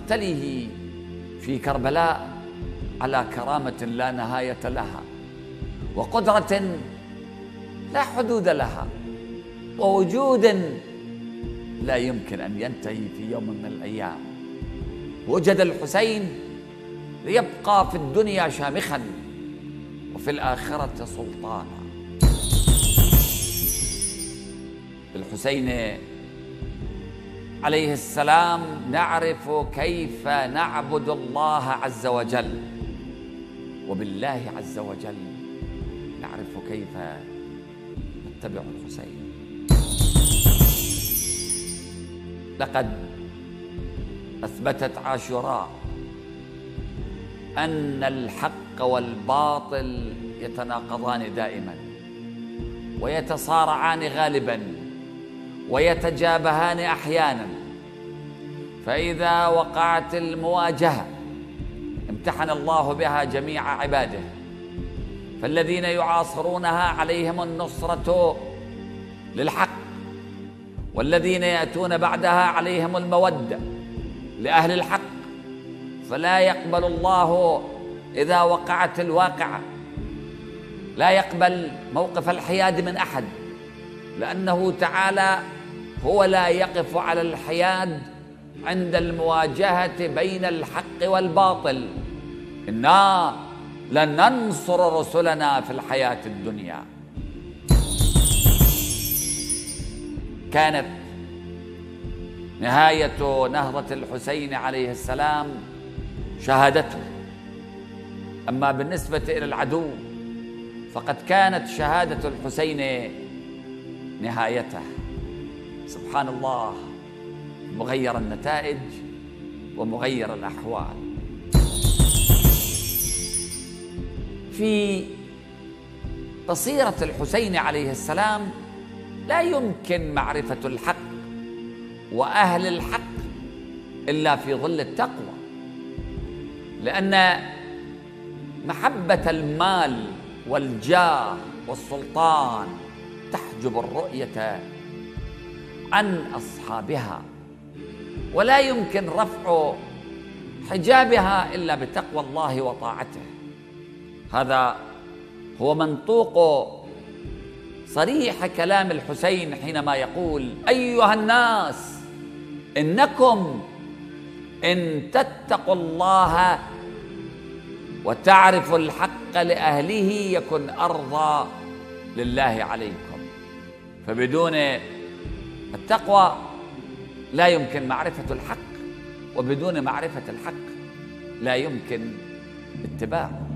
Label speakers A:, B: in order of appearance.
A: مقتله في كربلاء على كرامة لا نهاية لها، وقدرة لا حدود لها، ووجود لا يمكن أن ينتهي في يوم من الأيام. وجد الحسين ليبقى في الدنيا شامخا وفي الآخرة سلطانا. الحسين عليه السلام نعرف كيف نعبد الله عز وجل، وبالله عز وجل نعرف كيف نتبع الحسين. لقد أثبتت عاشوراء أن الحق والباطل يتناقضان دائما، ويتصارعان غالبا، ويتجابهان أحيانا. فإذا وقعت المواجهة امتحن الله بها جميع عباده، فالذين يعاصرونها عليهم النصرة للحق، والذين يأتون بعدها عليهم المودة لأهل الحق. فلا يقبل الله إذا وقعت الواقعة، لا يقبل موقف الحياد من أحد، لأنه تعالى هو لا يقف على الحياد عند المواجهة بين الحق والباطل. إنا لننصر رسلنا في الحياة الدنيا. كانت نهاية نهضة الحسين عليه السلام شهادته. أما بالنسبة إلى العدو فقد كانت شهادة الحسين نهايته. سبحان الله، مغير النتائج ومغير الأحوال. في بصيرة الحسين عليه السلام لا يمكن معرفة الحق وأهل الحق إلا في ظل التقوى، لأن محبة المال والجاه والسلطان تحجب الرؤية عن أصحابها، ولا يمكن رفع حجابها إلا بتقوى الله وطاعته. هذا هو منطوق صريح كلام الحسين حينما يقول: أيها الناس إنكم إن تتقوا الله وتعرفوا الحق لأهله يكن أرضى لله عليكم. فبدون التقوى لا يمكن معرفة الحق، وبدون معرفة الحق لا يمكن اتباعه.